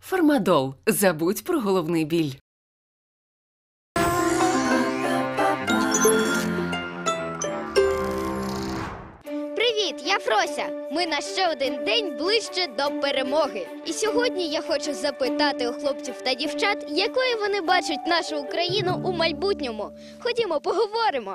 Фармадол. Забудь про головний біль. Привіт, я Фрося. Ми на ще один день ближче до перемоги. І сьогодні я хочу запитати у хлопців та дівчат, якою вони бачать нашу Україну у майбутньому. Ходімо, поговоримо.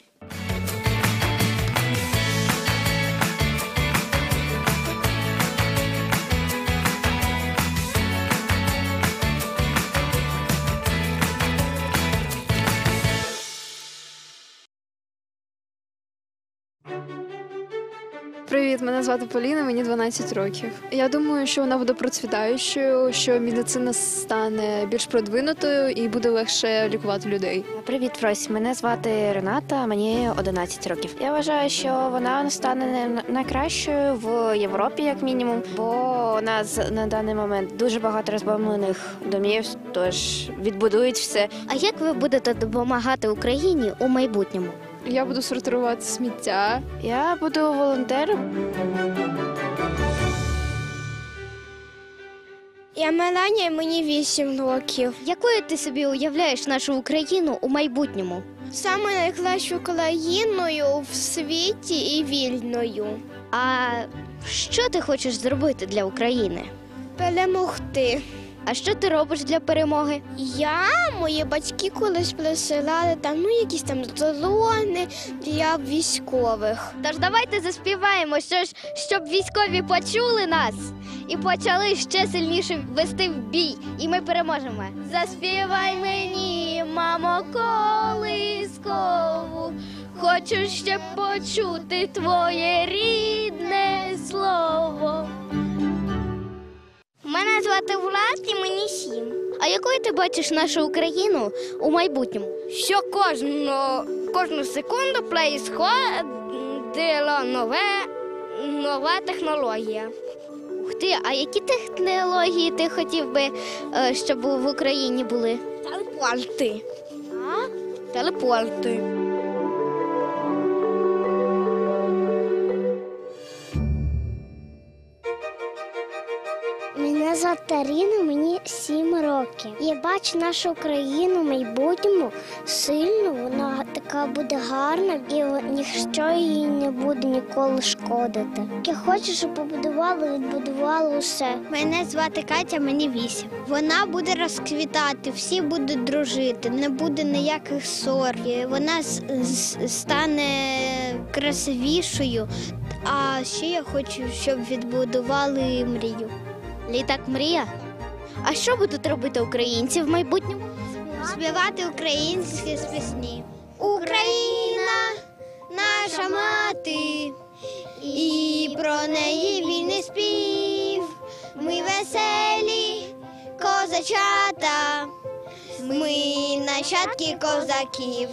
Привіт, мене звати Поліна, мені 12 років. Я думаю, що вона буде процвітаючою, що медицина стане більш продвинутою і буде легше лікувати людей. Привіт, Фрось. Мене звати Рената, мені 11 років. Я вважаю, що вона стане найкращою в Європі, як мінімум, бо у нас на даний момент дуже багато розбомблених домів, тож відбудують все. А як ви будете допомагати Україні у майбутньому? Я буду сортувати сміття. Я буду волонтером. Я Меланія, мені 8 років. Якою ти собі уявляєш нашу Україну у майбутньому? Саме найкращою країною в світі і вільною. А що ти хочеш зробити для України? Перемогти. А що ти робиш для перемоги? Мої батьки колись присилали там, якісь там дрони для військових. Тож давайте заспіваємо щось, щоб військові почули нас і почали ще сильніше вести в бій, і ми переможемо. Заспівай мені, мамо, колискову, хочу ще почути твоє рідне слово. Мене звати Влад і мені 7. А якою ти бачиш нашу Україну у майбутньому? Що кожну секунду происходила нова технологія. Ух ти, а які технології ти хотів би, щоб в Україні були? Телепорти. А? Телепорти. Мене звати Аріна, мені 7 років. Я бачу нашу Україну в майбутньому сильну, вона така буде гарна і ніщо їй не буде ніколи шкодити. Я хочу, щоб відбудували усе. Мене звати Катя, мені 8. Вона буде розквітати, всі будуть дружити, не буде ніяких ссор. Вона стане красивішою, а ще я хочу, щоб відбудували мрію. Літак мрія? А що будуть робити українці в майбутньому? Співати українські пісні. Україна наша мати, і про неї вільний спів. Ми веселі козачата, ми нащадки козаків.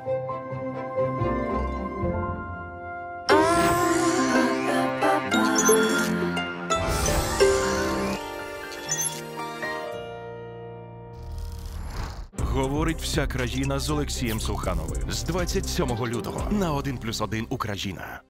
Говорить вся країна з Олексієм Сухановим з 27 лютого на 1+1 Україна.